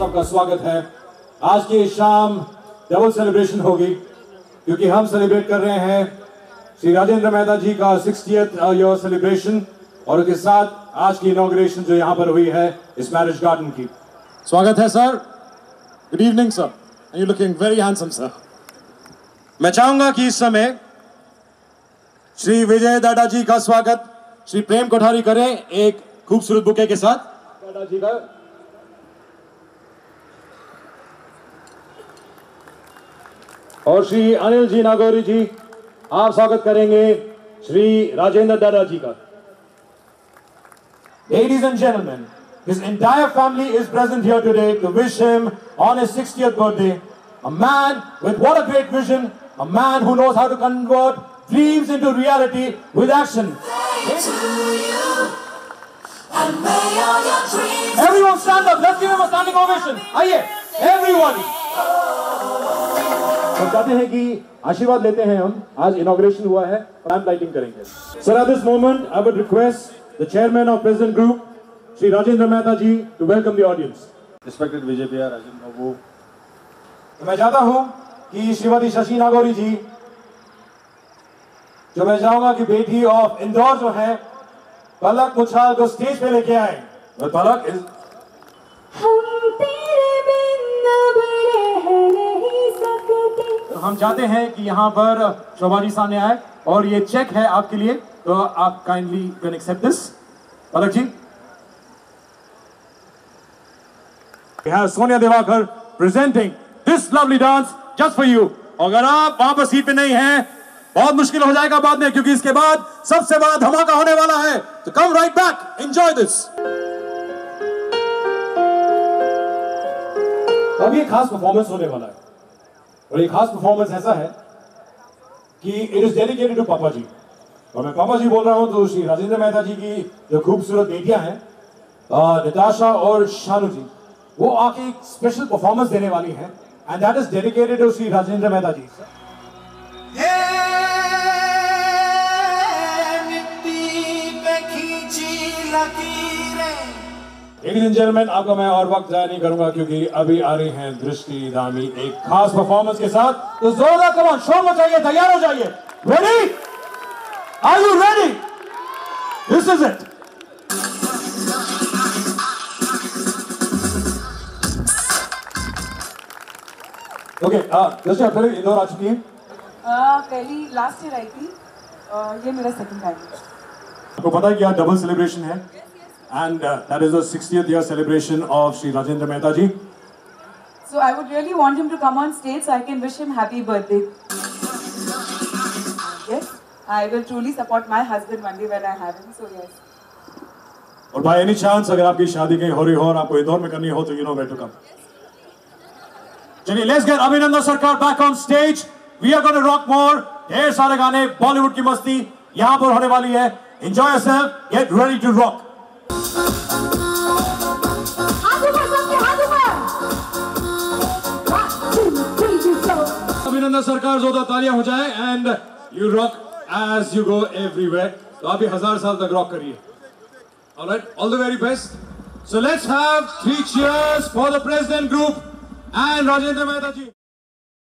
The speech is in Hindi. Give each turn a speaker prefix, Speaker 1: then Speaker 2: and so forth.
Speaker 1: सबका स्वागत है। आज की शाम डबल सेलिब्रेशन होगी क्योंकि हम सेलिब्रेट कर रहे हैं श्री राजेंद्र मेहता जी का 60th ईयर सेलिब्रेशन और उसके साथ आज की इनॉग्रेशन जो यहाँ पर हुई है इस मैरिज गार्डन की। स्वागत है sir. Good evening sir, you looking very handsome sir. मैं चाहूंगा कि इस समय श्री विजय दादा जी का स्वागत श्री प्रेम कोठारी करें एक खूबसूरत बुके के साथ। दादा जी का और श्री अनिल जी नागौरी जी आप स्वागत करेंगे श्री राजेंद्र दादा जी का। Ladies and gentlemen, his entire family is present here today to wish him on his 60th birthday. A man with what a great vision, a man who knows how to convert dreams into reality with action. Everyone stand up, let's give him a standing ovation. आइए, everybody. तो चाहते हैं कि आशीर्वाद लेते हैं हम। आज इनॉग्रेशन हुआ है, लैंप लाइटिंग करेंगे। Sir, at this moment, I would request the chairman of President Group, Shri Rajendra Mehta ji, to welcome the audience.
Speaker 2: Respected Vijay Bhaiya, Rajan Babu.
Speaker 1: तो मैं चाहता हूं कि श्रीमती शशि नागौरी जी, जो मैं चाहूंगा कि बेटी ऑफ इंदौर जो है पलक मुछाल को स्टेज पे लेके आए। और पलक तो हम चाहते हैं कि यहाँ पर शोभा जी सामने आए और ये चेक है आपके लिए, तो आप kindly can accept this. Palak ji, we have Sonia Devakar presenting this lovely dance just for you। अगर आप वहां पर सीट पे नहीं हैं बहुत मुश्किल हो जाएगा बाद में, क्योंकि इसके बाद सबसे बड़ा धमाका होने वाला है। तो come right back, enjoy this. अब ये खास परफॉर्मेंस होने वाला है और ये खास परफॉर्मेंस ऐसा है कि इट इज डेडिकेटेड टू पापा जी। और मैं पापा जी बोल रहा हूं तो श्री राजेंद्र मेहता जी की जो खूबसूरत बेटियां हैं नताशा और शानू जी, वो आके एक स्पेशल परफॉर्मेंस देने वाली हैं and that is dedicated to Shri Rajendra Mehta ji. Ladies and gentleman, आपका मैं और वक्त जाया नहीं करूंगा क्योंकि अभी आ रही हैं दृष्टि दामी एक खास परफॉर्मेंस के साथ। तो जोरदार कमांड, शोर मचाइए, तैयार हो जाइए। Ready? Are you ready? This is it. Okay, Drishti आप पहले इंदौर आ चुकी हैं?
Speaker 3: पहली लास्ट ईयर आई थी, ये मेरा सेकंड टाइम है।
Speaker 1: आपको पता है कि आज डबल सेलिब्रेशन है and that is the 60th year celebration of Shri Rajendra Mehta ji.
Speaker 3: So I would really want him to come on stage so I can wish him happy birthday. Yes, I will truly support my husband one day when I have him. So yes.
Speaker 1: और by any chance अगर आपकी शादी कहीं हो रही हो और आपको इंदौर में करनी हो तो you know where to come. चलिए, let's get Abhinandan Sarkar back on stage. We are going to rock more. ढेर सारे गाने, बॉलीवुड की मस्ती यहाँ पर होने वाली है। Enjoy yourself. Get ready to rock. अभिनंदन सरकार, जोरदार तालियां हो जाए and you rock as you go everywhere. तो आप भी 1000 साल तक रॉक करिए। Alright, all the very best. So let's have 3 cheers for the president group and Rajendra Mehta ji.